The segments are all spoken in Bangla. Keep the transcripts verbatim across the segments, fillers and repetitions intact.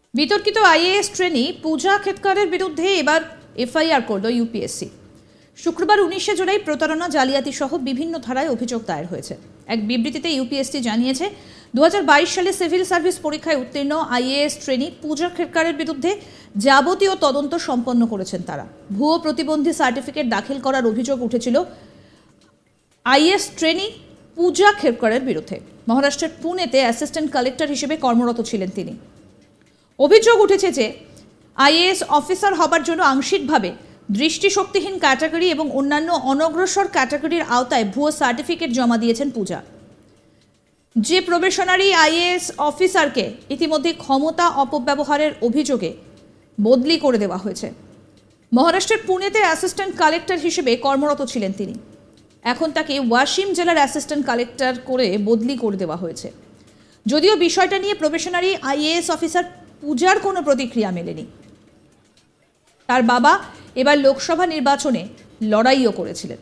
বিতর্কিত আইএএস ট্রেনি পূজা খেতকারের বিরুদ্ধে এবার এফআইআর করল ইউপিএসসি। শুক্রবার উনিশে জুলাই প্রতারণা, জালিয়াতি সহ বিভিন্ন ধারায় অভিযোগ দায়ের হয়েছে। এক বিবৃতিতে ইউপিএসসি জানিয়েছে, দু হাজার বাইশ সালে সিভিল সার্ভিস পরীক্ষায় উত্তীর্ণ আইএএস ট্রেনি পূজা খেতকারের বিরুদ্ধে যাবতীয় তদন্ত সম্পন্ন করেছেন তারা। ভুয়ো প্রতিবন্ধী সার্টিফিকেট দাখিল করার অভিযোগ উঠেছিল আইএএস ট্রেনি পূজা খেতকারের বিরুদ্ধে। মহারাষ্ট্রের পুনেতে অ্যাসিস্ট্যান্ট কালেক্টর হিসেবে কর্মরত ছিলেন তিনি। অভিযোগ উঠেছে যে আইএএস অফিসার হবার জন্য আংশিকভাবে দৃষ্টিশক্তিহীন ক্যাটাগরি এবং অন্যান্য অনগ্রসর ক্যাটাগরির আওতায় ভুয়ো সার্টিফিকেট জমা দিয়েছেন পূজা। যে প্রবেশনারি আইএএস অফিসারকে ইতিমধ্যে ক্ষমতা অপব্যবহারের অভিযোগে বদলি করে দেওয়া হয়েছে। মহারাষ্ট্রের পুনেতে অ্যাসিস্ট্যান্ট কালেক্টর হিসেবে কর্মরত ছিলেন তিনি। এখন তাকে ওয়াশিম জেলার অ্যাসিস্ট্যান্ট কালেক্টর করে বদলি করে দেওয়া হয়েছে। যদিও বিষয়টা নিয়ে প্রবেশনারি আইএএস অফিসার পূজার কোনো প্রতিক্রিয়া মেলেনি। তার বাবা এবার লোকসভা নির্বাচনে লড়াইও করেছিলেন।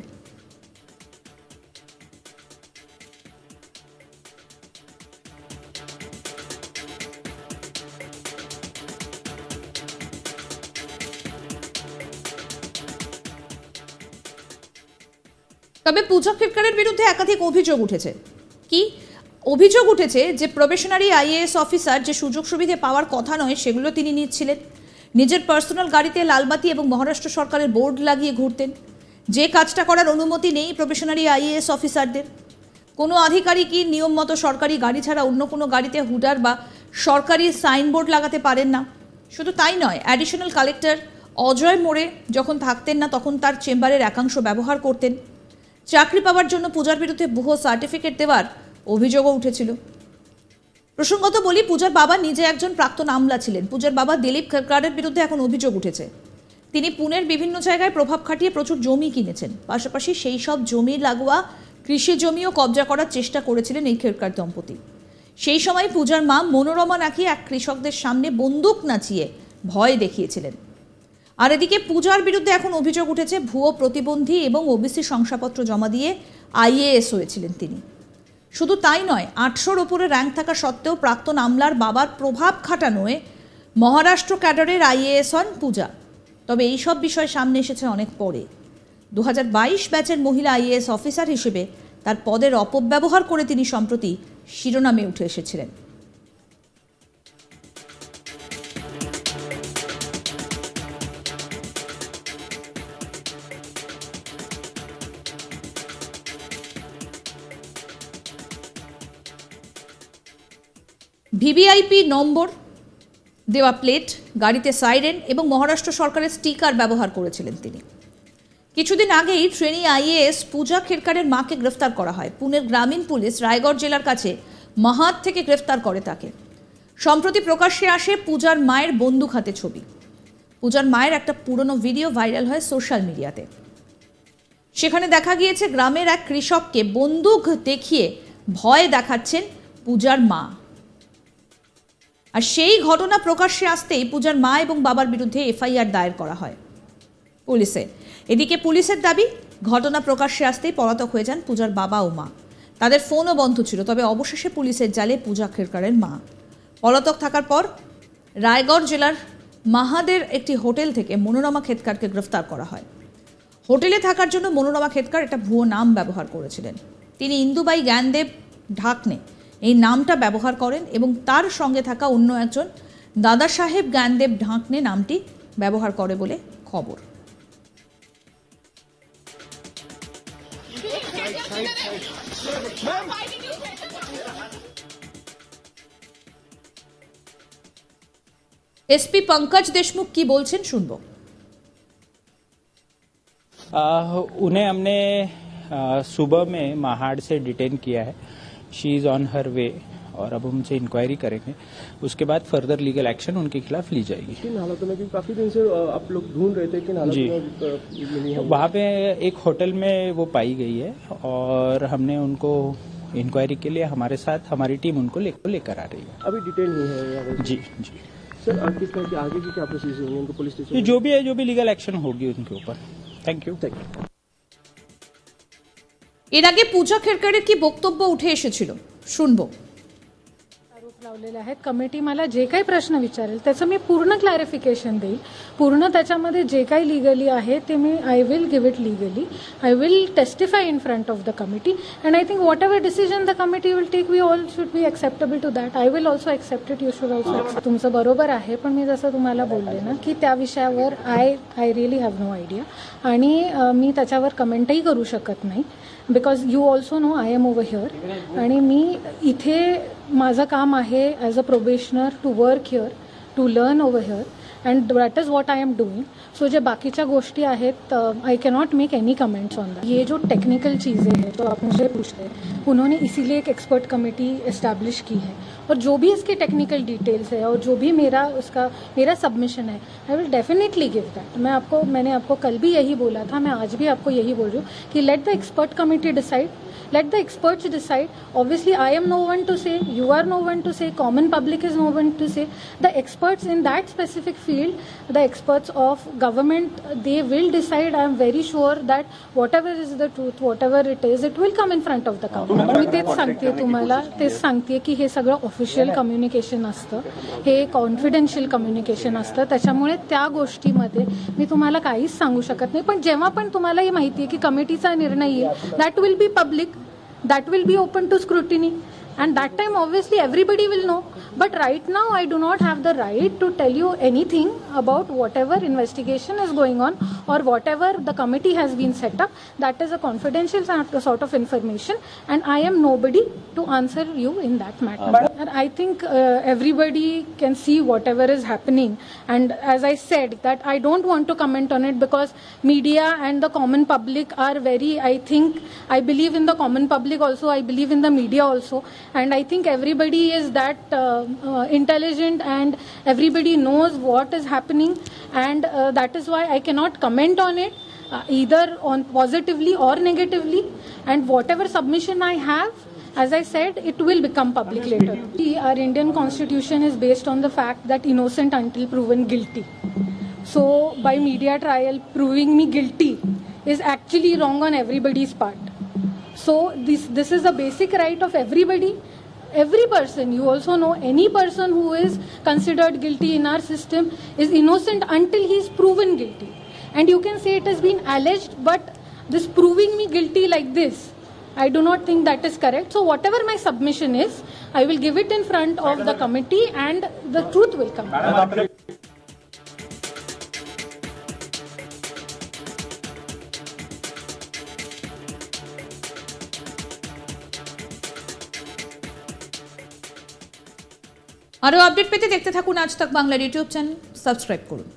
তবে পূজা খেতকারের বিরুদ্ধে একাধিক অভিযোগ উঠেছে। কি অভিযোগ উঠেছে যে প্রবেশনারি আইএএস অফিসার যে সুযোগ সুবিধা পাওয়ার কথা নয় সেগুলো তিনি নিচ্ছিলেন। নিজের পার্সোনাল গাড়িতে লালবাতি এবং মহারাষ্ট্র সরকারের বোর্ড লাগিয়ে ঘুরতেন, যে কাজটা করার অনুমতি নেই প্রবেশনারি আইএএস অফিসারদের। কোনো আধিকারিকই নিয়ম মতো সরকারি গাড়ি ছাড়া অন্য কোনো গাড়িতে হুডার বা সরকারি সাইনবোর্ড লাগাতে পারেন না। শুধু তাই নয়, অ্যাডিশনাল কালেক্টর অজয় মোড়ে যখন থাকতেন না তখন তার চেম্বারের একাংশ ব্যবহার করতেন। চাকরি পাওয়ার জন্য পূজার বিরুদ্ধে ভুয়ো সার্টিফিকেট দেওয়ার অভিযোগও উঠেছিল। প্রসঙ্গত বলি, পূজার বাবা নিজে একজন প্রাক্তন আমলা ছিলেন। পূজার বাবা দিলীপ খেতকারের বিরুদ্ধে এখন অভিযোগ উঠেছে তিনি পুনের বিভিন্ন জায়গায় প্রভাব খাটিয়ে প্রচুর জমি কিনেছেন। পাশাপাশি সেই সব জমি লাগোয়া কৃষি জমিও কবজা করার চেষ্টা করেছিলেন এই খেতকার দম্পতি। সেই সময় পূজার মা মনোরমা নাকি এক কৃষকদের সামনে বন্দুক নাচিয়ে ভয় দেখিয়েছিলেন। আর এদিকে পূজার বিরুদ্ধে এখন অভিযোগ উঠেছে ভুয়ো প্রতিবন্ধী এবং ওবিসি শংসাপত্র জমা দিয়ে আইএএস হয়েছিলেন তিনি। শুধু তাই নয়, আটশোর ওপরে র্যাঙ্ক থাকা সত্ত্বেও প্রাক্তন আমলার বাবার প্রভাব খাটানোয় মহারাষ্ট্র ক্যাডারের আইএএস হন পূজা। তবে এই সব বিষয় সামনে এসেছে অনেক পরে। দু হাজার বাইশ ব্যাচের মহিলা আইএএস অফিসার হিসেবে তার পদের অপব্যবহার করে তিনি সম্প্রতি শিরোনামে উঠে এসেছিলেন। ভিভিআইপি নম্বর দেওয়া প্লেট, গাড়িতে সাইরেন এবং মহারাষ্ট্র সরকারের স্টিকার ব্যবহার করেছিলেন তিনি। কিছুদিন আগেই ট্রেনি আইএএস পূজা খেতকারের মাকে গ্রেফতার করা হয়। পুনের গ্রামীণ পুলিশ রায়গড় জেলার কাছে মাহাত থেকে গ্রেফতার করে তাকে। সম্প্রতি প্রকাশ্যে আসে পূজার মায়ের বন্দুক হাতে ছবি। পূজার মায়ের একটা পুরনো ভিডিও ভাইরাল হয় সোশ্যাল মিডিয়াতে। সেখানে দেখা গিয়েছে গ্রামের এক কৃষককে বন্দুক দেখিয়ে ভয় দেখাচ্ছেন পূজার মা। আর সেই ঘটনা প্রকাশ্যে আসতেই পূজার মা এবং বাবার বিরুদ্ধে এফআইআর দায়ের করা হয় পুলিশে। এদিকে পুলিশের দাবি, ঘটনা প্রকাশ্যে আসতেই পলাতক হয়ে যান পূজার বাবা ও মা। তাদের ফোনও বন্ধ ছিল। তবে অবশেষে পুলিশের জালে পূজা খেতকারের মা পলাতক থাকার পর রায়গড় জেলার মাহাদের একটি হোটেল থেকে মনোরমা খেতকারকে গ্রেফতার করা হয়। হোটেলে থাকার জন্য মনোরমা খেতকার একটা ভুয়ো নাম ব্যবহার করেছিলেন। তিনি ইন্দুবাই জ্ঞানদেব ঢাকনে এই নামটা ব্যবহার করেন এবং তার সঙ্গে থাকা অন্য একজন দাদা সাহেব জ্ঞানদেব ঢাকনে নামটি ব্যবহার করে বলে খবর। एसपी पंकज देशमुख की बोलছেন শুনবো। उन्हें हमने आ, सुबह में महाड़ से डिटेन किया है। She is on her way और अब उनसे इंक्वायरी करेंगे। उसके बाद फर्दर लीगल एक्शन उनके खिलाफ ली जाएगी। किन हालातों में, क्योंकि काफी दिन से आप लोग ढूंढ रहे थे, किन हालातों में मिली है? वहाँ पे एक होटल में वो पाई गई है और हमने उनको इंक्वायरी के लिए हमारे साथ हमारी टीम उनको लेकर आ रही है। अभी डिटेन हुई है? जी जी सर, किस तरह की आगे की क्या प्रोसेस होंगे उनको पुलिस स्टेशन? जो भी है, जो भी लीगल एक्शन होगी उनके ऊपर। थैंक यू थैंक यू এর আগে পূজা খেতকারের কি বক্তব্য উঠে এসেছিল শুনবো। लावलेले आहेत. कमिटी मला जे काही प्रश्न विचारेल त्याचं मी पूर्ण क्लॅरिफिकेशन देईल. पूर्ण त्याच्यामध्ये जे काही लिगली आहे ते मी I will give it legally. I will testify in front of the committee and I think whatever decision the committee will take we all should be acceptable to that. I will also accept it. You should also accept. तुमचं बरोबर आहे, पण मी जसं तुम्हाला बोलले ना की त्या विषयावर I I really have no idea आणि मी त्याच्यावर कमेंटही करू शकत नाही. Because you also know I am over here आणि मी इथे माझं काम आहे as a probationer to work here, to learn over here and that is what I am doing. So जे बाकीच्या गोष्टी आहेत I cannot make any comments on that. ये जो टेक्निकल चीज़ें हैं तो आप मुझे पूछ रहे हैं, उन्होंने इसीलिए एक एक्सपर्ट कमेटी इस्टेब्लिश की है और जो भी इसके टेक्निकल डिटेल्स है और जो भी मेरा उसका मेरा सबमिशन है I will definitely give that. मैं आपको मैंने आपको कल भी यही बोला था, मैं आज भी आपको यही बोल रही हूँ कि let the expert committee decide. Let the experts decide. Obviously, I am no one to say, you are no one to say, common public is no one to say. The experts in that specific field, the experts of government, they will decide. I am very sure that whatever is the truth, whatever it is, it will come in front of the government. मी तेच सांगते तुम्हाला, तेच सांगते की हे सगळं ऑफिशियल कम्युनिकेशन असतं, हे कॉन्फिडेन्शियल कम्युनिकेशन असतं. त्याच्यामुळे त्या गोष्टीमध्ये मी तुम्हाला काहीच सांगू शकत नाही. पण जेव्हा पण तुम्हाला हे माहिती आहे की कमिटीचा निर्णय येईल, that will be public. That will be open to scrutiny and that time obviously everybody will know. But right now I do not have the right to tell you anything about whatever investigation is going on or whatever the committee has been set up. That is a confidential sort of information and I am nobody to answer you in that matter. And I think uh, everybody can see whatever is happening, and as I said that I don't want to comment on it because media and the common public are very, I think I believe in the common public also, I believe in the media also, and I think everybody is that uh, uh, intelligent and everybody knows what is happening, and uh, that is why I cannot comment on it uh, either on positively or negatively. And whatever submission I have, as I said, it will become public later. Our Indian constitution is based on the fact that innocent until proven guilty. So by media trial proving me guilty is actually wrong on everybody's part. So this this is a basic right of everybody. Every person, you also know, any person who is considered guilty in our system is innocent until he is proven guilty. And you can say it has been alleged, but this proving me guilty like this, I do not think that is correct. So whatever my submission is, I will give it in front of the committee and the truth will come. আরও আপডেট পেতে দেখতে থাকুন আজ তাক বাংলার ইউটিউব চ্যানেল, সাবস্ক্রাইব করুন।